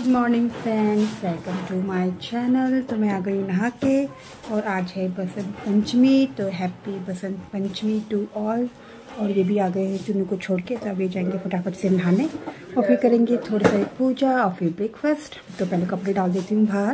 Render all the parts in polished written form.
Morning friends, welcome to my channel. तो मैं आ गई नहा के और आज है बसंत पंचमी, तो happy Basant Panchami to all. और ये भी आ गए हैं चुन्नू को छोड़ के, तो अब ये जाएंगे फटाफट से नहाने और फिर करेंगे थोड़ी सी पूजा और फिर ब्रेकफास्ट। तो पहले कपड़े डाल देती हूँ बाहर।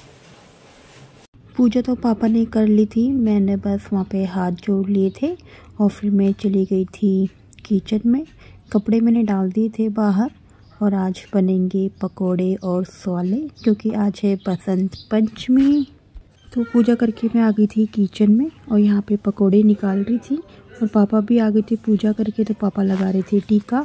पूजा तो पापा ने कर ली थी, मैंने बस वहाँ पे हाथ जोड़ लिए थे और फिर मैं चली गई थी किचन में। कपड़े मैंने डाल दिए थे बाहर और आज बनेंगे पकोड़े और स्वाले, क्योंकि आज है बसंत पंचमी। तो पूजा करके मैं आ गई थी किचन में और यहाँ पे पकोड़े निकाल रही थी और पापा भी आ गए थे पूजा करके, तो पापा लगा रहे थे टीका।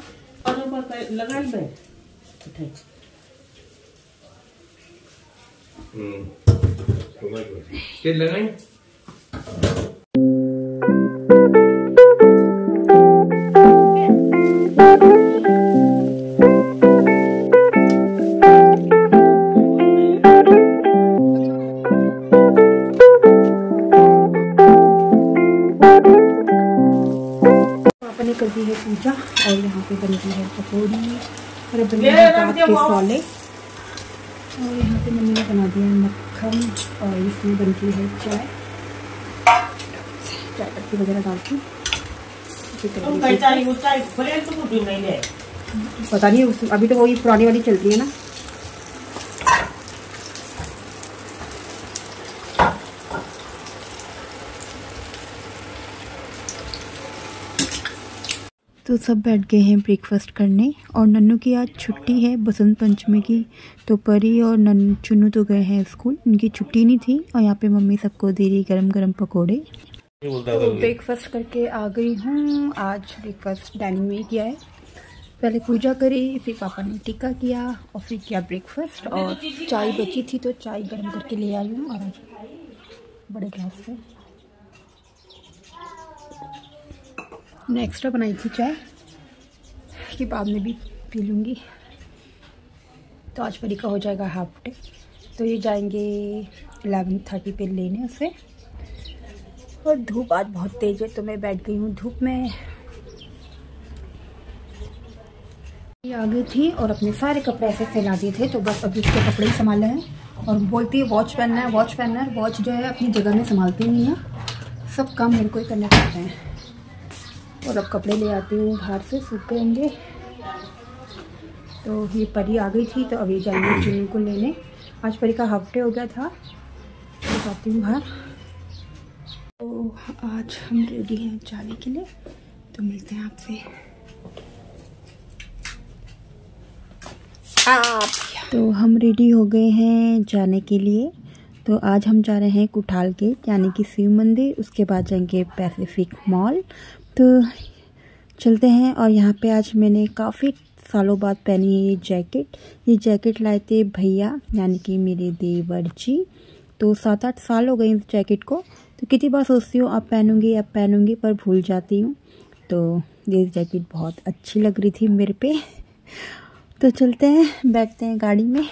कर दी है पूजा और यहाँ पे बनती है पकौड़ी और बने हैं रात के स्वाले। और यहाँ पे मम्मी ने बना दिया मक्खन और इसमें बनती है चाय पत्ती वगैरह डालती। पता नहीं अभी तो वही पुरानी वाली चलती है ना। तो सब बैठ गए हैं ब्रेकफास्ट करने और नन्नू की आज छुट्टी है बसंत पंचमी की, तो परी और चुन्नू तो गए हैं स्कूल, उनकी छुट्टी नहीं थी। और यहाँ पे मम्मी सबको दे रही गरम गरम पकोड़े। तो ब्रेकफास्ट करके आ गई हूँ। आज ब्रेकफास्ट डाइनिंग में ही किया है, पहले पूजा करी, फिर पापा ने टीका किया और फिर किया ब्रेकफास्ट। और चाय बची थी तो चाय गर्म करके ले आई हूँ और बड़े ग्लास से एक्स्ट्रा बनाई थी चाय कि बाद में भी पी लूँगी। तो आज परी का हो जाएगा हाफ डे, तो ये जाएंगे 11:30 पे लेने उसे। और धूप आज बहुत तेज है तो मैं बैठ गई हूँ धूप में। ये आ गई थी और अपने सारे कपड़े ऐसे फैला दिए थे, तो बस अभी उसके कपड़े ही संभाले हैं। और बोलती है वॉच पहनना है, वॉच पहनना है। वॉच जो है अपनी जगह में संभालती नहीं है, सब काम मेरे को ही करने पड़ते हैं। और अब कपड़े ले आती हूँ बाहर से, सूख गएंगे। तो ये परी आ गई थी तो अभी जाएंगे चुन्नू को लेने। आज परी का हाफ डे हो गया था, तो जाती हूँ बाहर। तो आज हम रेडी हैं जाने के लिए, तो मिलते हैं आपसे। तो हम रेडी हो गए हैं जाने के लिए। तो आज हम जा रहे हैं कुठाल गेट यानी कि शिव मंदिर, उसके बाद जाएंगे पैसिफिक मॉल। तो चलते हैं। और यहाँ पे आज मैंने काफ़ी सालों बाद पहनी है ये जैकेट। ये जैकेट लाए थे भैया यानी कि मेरे देवर जी। तो 7-8 साल हो गए इस जैकेट को, तो कितनी बार सोचती हूँ अब पहनूंगी पर भूल जाती हूँ। तो ये जैकेट बहुत अच्छी लग रही थी मेरे पे। तो चलते हैं, बैठते हैं गाड़ी में।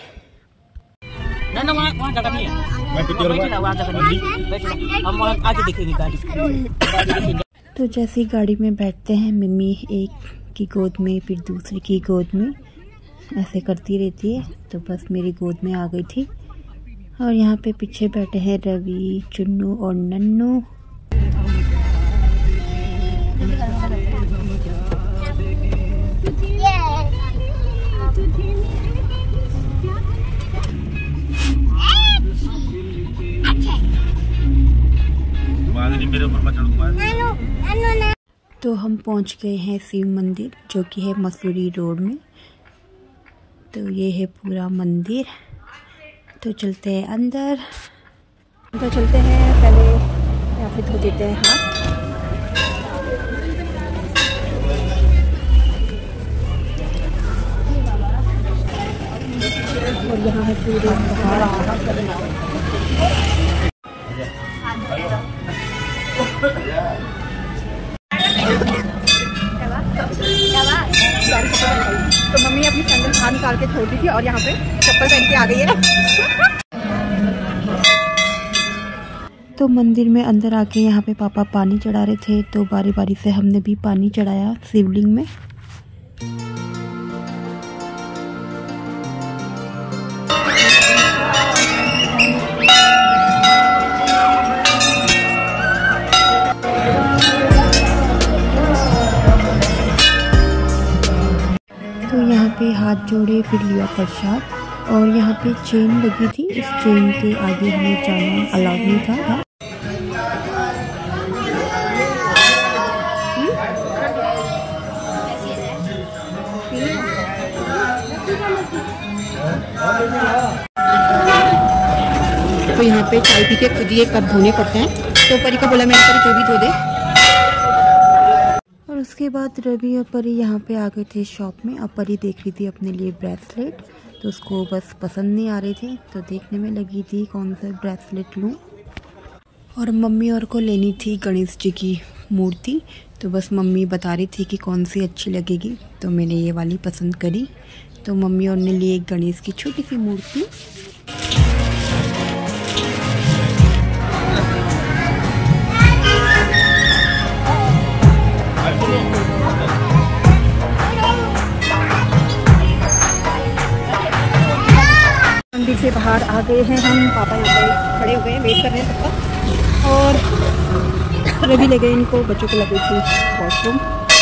तो जैसे ही गाड़ी में बैठते हैं, मम्मी एक की गोद में फिर दूसरी की गोद में ऐसे करती रहती है, तो बस मेरी गोद में आ गई थी। और यहाँ पे पीछे बैठे हैं रवि, चुन्नू और नन्नू। तो हम पहुंच गए हैं शिव मंदिर, जो कि है मसूरी रोड में। तो ये है पूरा मंदिर। तो चलते हैं अंदर। तो चलते हैं, पहले यहाँ पे धो देते हैं हाथ। और यहाँ है पूरे तो मम्मी अपनी सैंडल बाहर निकाल के छोड़ दी थी और यहाँ पे चप्पल पहन के आ गई है। तो मंदिर में अंदर आके यहाँ पे पापा पानी चढ़ा रहे थे, तो बारी बारी से हमने भी पानी चढ़ाया शिवलिंग में। पे हाथ जोड़े, फिर लिया प्रसाद। और यहाँ पे चेन लगी थी, इस चेन के आगे हमें जाना अलाउड नहीं था। तो यहाँ पे चाय पी के खुद ही कप धोने पड़ते हैं, तो परी को बोला मैंने परी तो भी धो दे। और उसके बाद रवि और परी यहाँ पे आ गए थे शॉप में। अब परी देख रही थी अपने लिए ब्रेसलेट, तो उसको बस पसंद नहीं आ रहे थे, तो देखने में लगी थी कौन सा ब्रेसलेट लूँ। और मम्मी और को लेनी थी गणेश जी की मूर्ति, तो बस मम्मी बता रही थी कि कौन सी अच्छी लगेगी, तो मैंने ये वाली पसंद करी। तो मम्मी और ने लिए एक गणेश की छोटी सी मूर्ति। मंदिर से बाहर आ गए हैं हम, पापा यहाँ पे खड़े हो गए, वेट कर रहे हैं सबका। और रवि ले गए इनको, बच्चों को लगे थी वॉशरूम।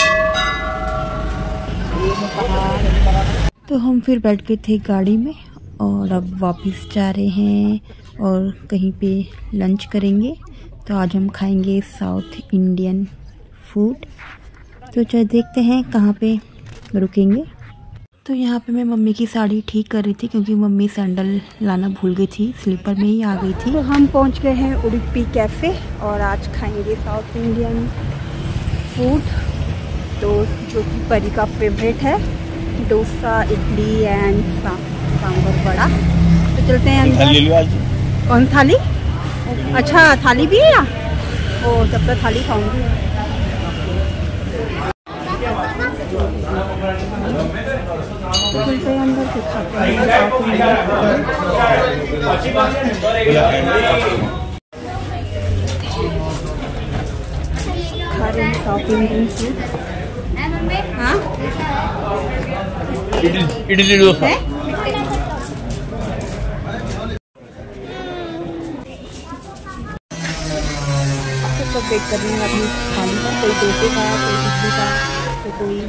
तो हम फिर बैठ गए थे गाड़ी में और अब वापस जा रहे हैं और कहीं पे लंच करेंगे। तो आज हम खाएंगे साउथ इंडियन फूड। तो चलिए देखते हैं कहाँ पे रुकेंगे। तो यहाँ पे मैं मम्मी की साड़ी ठीक कर रही थी, क्योंकि मम्मी सैंडल लाना भूल गई थी, स्लीपर में ही आ गई थी। तो हम पहुँच गए हैं उडुपी कैफ़े और आज खाएंगे साउथ इंडियन फूड, तो जो कि परी का फेवरेट है, डोसा, इडली एंड सांभर वड़ा। तो चलते हैं अंदर। कौन थाली? अच्छा थाली भी है यहाँ? ओ तब तक थाली खाऊंगी। तो चलते हैं अंदर से खाते हैं। खा रहे हैं साउथ इंडियन फूड। हाँ इडली डोसा। सब वेट कर रही हूँ अपनी थाली का, कोई डोसे का, कोई इडली का, तो कोई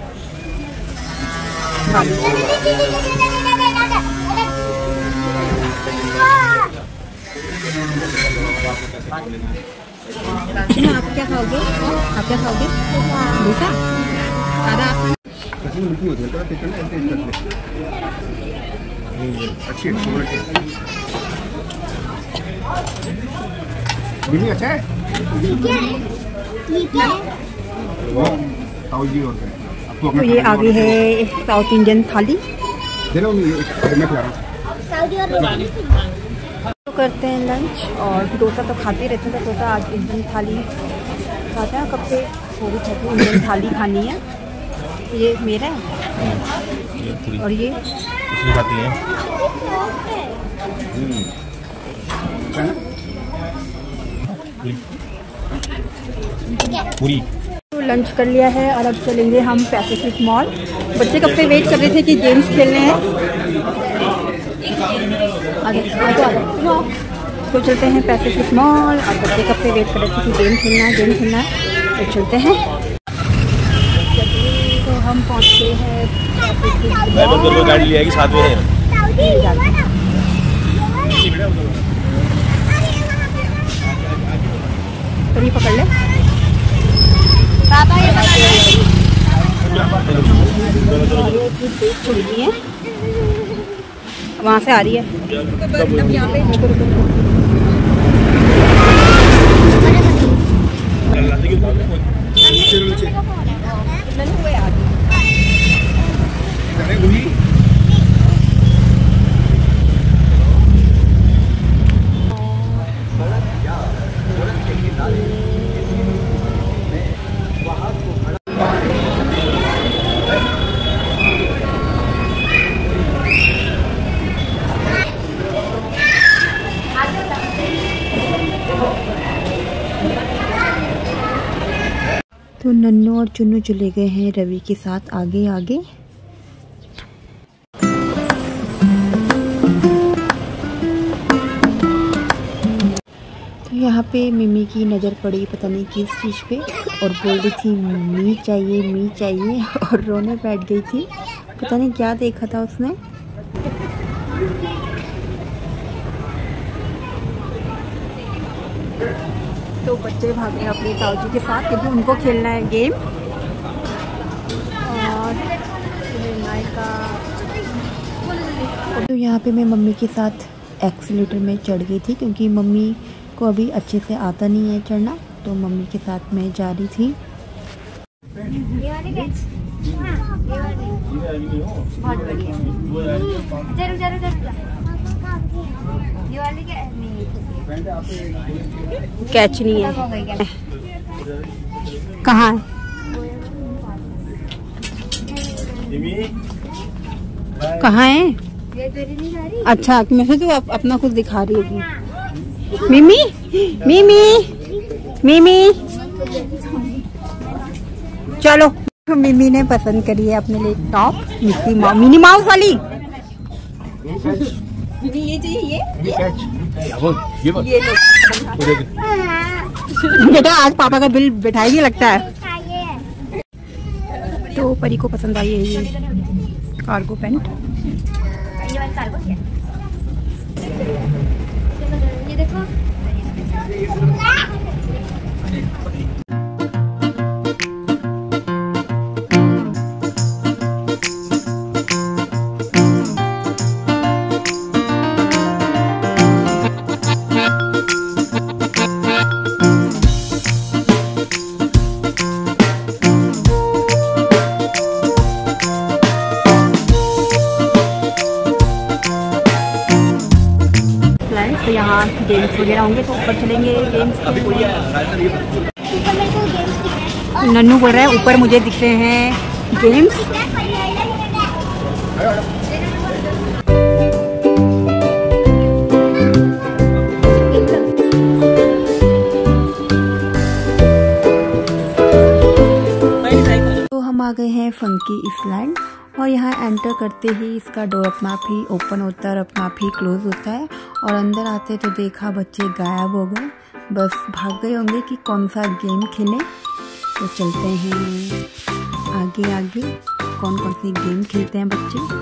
आप क्या खाओगे? आप क्या खाओगे? डोसा? दादा अच्छा है? तो ये आगे है साउथ इंडियन थाली। तो करते हैं लंच, और डोसा तो खाते रहते हैं, तो डोसा आज इंडियन थाली खाते हैं कब से, वो भी खाते इंडियन थाली खानी है। ये मेरा है और ये खाती है। पूरी। तो लंच कर लिया है और अब चलेंगे हम पैसिफिक मॉल। बच्चे कब से वेट कर रहे थे कि गेम्स खेलने हैं। तो चलते हैं पैसिफिक मॉल, और बच्चे कब से वेट कर रहे थे कि गेम खेलना है, तो चलते हैं। तो हम पहुँचे हैं पैसिफिक मॉल। गाड़ी ले आएगी साथ में है। तो ये पकड़ ले वहाँ से आ रही है। तो नन्नू और चुन्नू चले गए हैं रवि के साथ आगे आगे। तो यहाँ पे मिमी की नज़र पड़ी पता नहीं किस चीज़ पे, और बोल रही थी मी चाहिए, और रोने बैठ गई थी। पता नहीं क्या देखा था उसने। तो बच्चे भाग रहे हैं अपने ताऊजी के साथ क्योंकि उनको खेलना है गेम। और तो यहाँ पे मैं मम्मी के साथ एक्सीलेटर में चढ़ गई थी क्योंकि मम्मी को अभी अच्छे से आता नहीं है चढ़ना, तो मम्मी के साथ मैं जा रही थी। बहुत बढ़िया। कैच नहीं है। कहाँ है? कहाँ है? अच्छा, मैं से तो अपना कुछ दिखा रही होगी। मिमी मिमी मिमी चलो। मिमी ने पसंद करी है अपने लिए टॉप मिनी माउस वाली। मिमी ये चाहिए ये लो। बेटा आज पापा का बिल बैठाएगी लगता है। तो परी को पसंद आई है ये कार्गो पैंट। ये वाला कार्गो क्या? ये देखो। तो यहाँ गेम्स वगैरह होंगे तो ऊपर चलेंगे गेम्स। नन्नू बोल रहा है ऊपर मुझे दिख रहे हैं गेम्स। तो हम आ गए हैं फंकी इसलैंड और यहाँ एंटर करते ही इसका डोर अपना आप ही ओपन होता है और अपना आप ही क्लोज होता है। और अंदर आते तो देखा बच्चे गायब हो गए, बस भाग गए होंगे कि कौन सा गेम खेलें। तो चलते हैं आगे आगे कौन कौन सी गेम खेलते हैं बच्चे।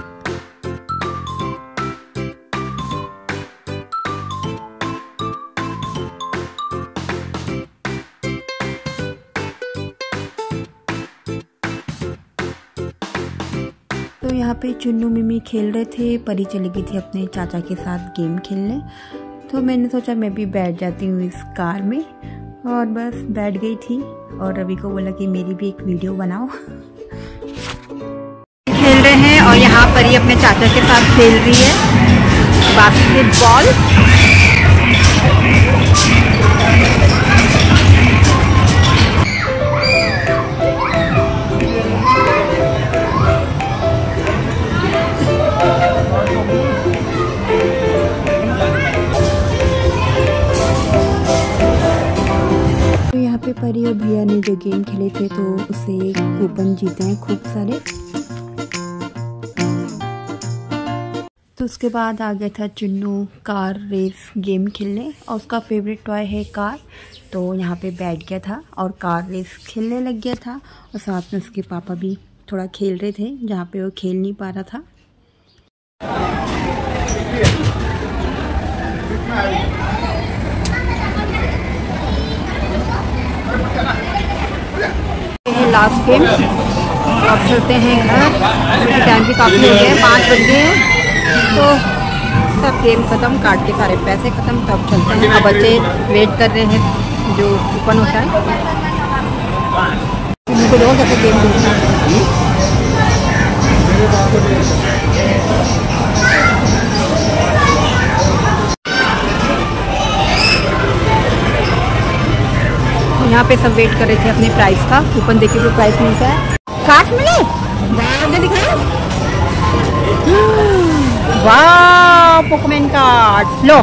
तो यहाँ पे चुन्नू मिमी खेल रहे थे, परी चली गई थी अपने चाचा के साथ गेम खेलने। तो मैंने सोचा मैं भी बैठ जाती हूँ इस कार में और बस बैठ गई थी। और रवि को बोला कि मेरी भी एक वीडियो बनाओ। खेल रहे हैं और यहाँ परी अपने चाचा के साथ खेल रही है बास्केटबॉल। पे परी और भैया ने जो गेम खेले थे तो उसे कूपन जीते हैं खूब सारे। तो उसके बाद आ गया था चुन्नू कार रेस गेम खेलने और उसका फेवरेट टॉय है कार। तो यहाँ पे बैठ गया था और कार रेस खेलने लग गया था और साथ में उसके पापा भी थोड़ा खेल रहे थे जहाँ पे वो खेल नहीं पा रहा था। Last game. अब चलते हैं घर क्योंकि टाइम भी काफ़ी हो गया है, 5 बज गए हैं। तो सब गेम ख़त्म, कार्ड के सारे पैसे ख़त्म, तब चलते हैं। अब बच्चे वेट कर रहे हैं जो कूपन होता है। उनको लोग ऐसे गेम खेलना यहाँ पे सब वेट कर रहे थे अपने प्राइस का। कूपन देखिए जो प्राइस मिलता है। कार्ड मिले दिखाओ। वाह पोकेमॉन कार्ड लो।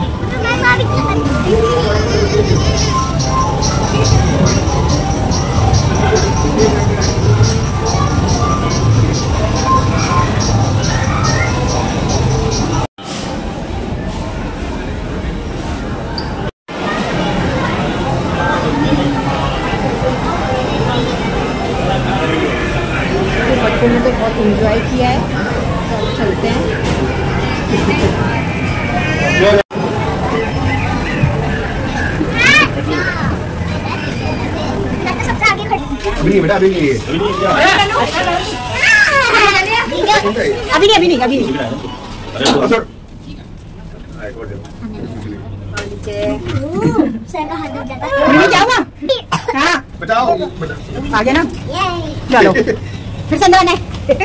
बच्चों ने तो बहुत एंजॉय किया है। तो अब चलते हैं। अभी बेटा अभी नहीं बताओ आगे ना चलो फिर से अंदर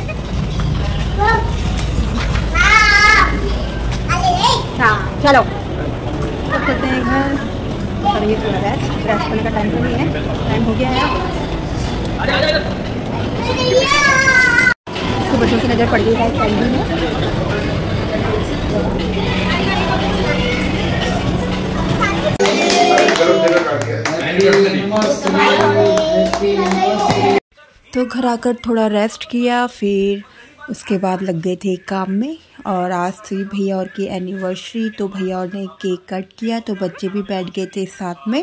चलो अब चलते हैं घर। और ये थोड़ा रेस्ट करने का टाइम तो नहीं है, टाइम हो गया है। तो बच्चों की नज़र पड़ गई है कैंडी में। तो घर आकर थोड़ा रेस्ट किया, फिर उसके बाद लग गए थे काम में। और आज थी भैया और की एनिवर्सरी, तो भैया और ने केक कट किया, तो बच्चे भी बैठ गए थे साथ में।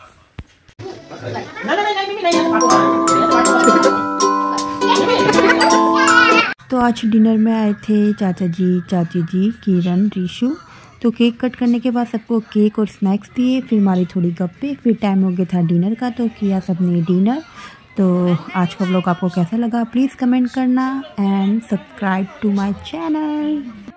तो आज डिनर में आए थे चाचा जी, चाची जी, किरण, ऋषु। तो केक कट करने के बाद सबको केक और स्नैक्स दिए, फिर मारी थोड़ी गप्पे, फिर टाइम हो गया था डिनर का, तो किया सबने डिनर। तो आज का व्लॉग आपको कैसा लगा प्लीज़ कमेंट करना and subscribe to my channel.